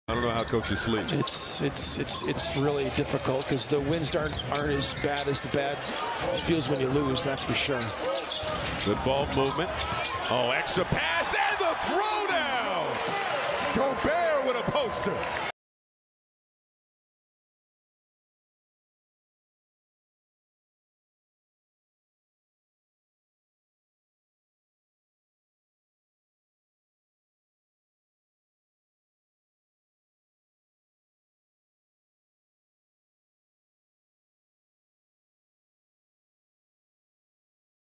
I don't know how coaches sleep. It's really difficult because the wins aren't as bad as the bad feels when you lose. That's for sure. Good ball movement. Oh, extra pass and the throwdown. Gobert with a poster.